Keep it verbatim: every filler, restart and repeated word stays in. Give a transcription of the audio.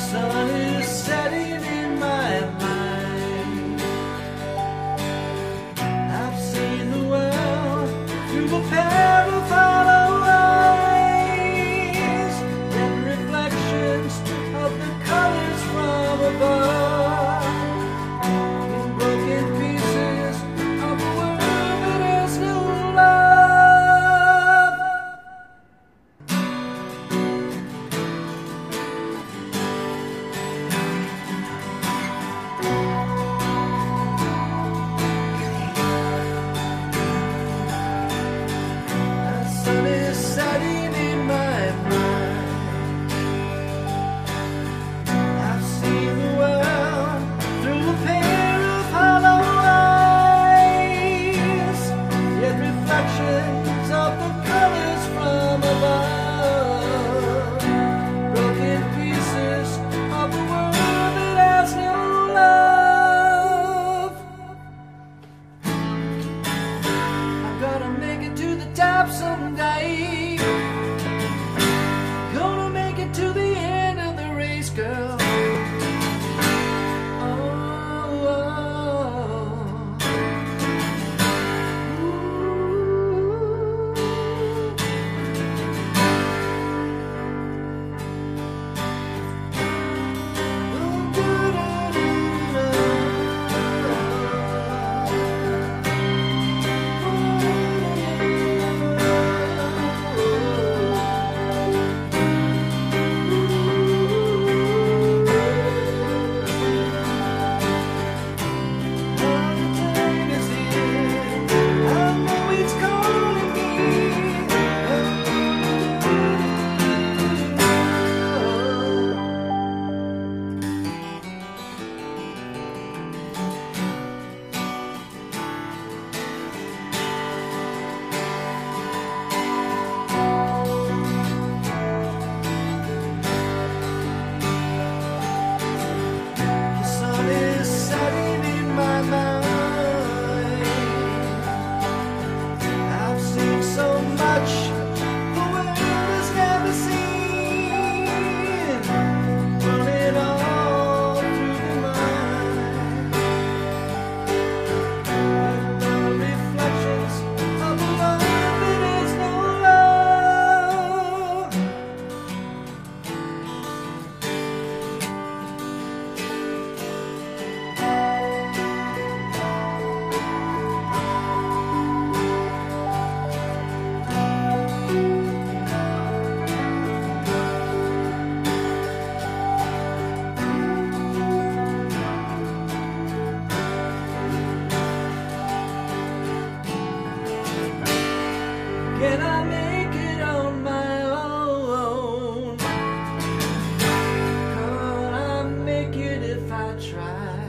sun is setting in my mind. I've seen the world through a pair of hollow eyes, and reflections of the colors from above, in broken pieces of a world that has no love. The sun is setting in my mind. I've seen the world through a pair of hollow eyes, yet reflections of the colors from above, broken pieces of a world that has no love. I'm gonna make it to the top someday. Gonna make it to the end of the race, girl. Oh, oh. The sun is setting in my mind. I've seen so much the world has never seen, running all through the mind, with the reflections of a love that is no love. Can I make it on my own? Could I make it if I tried?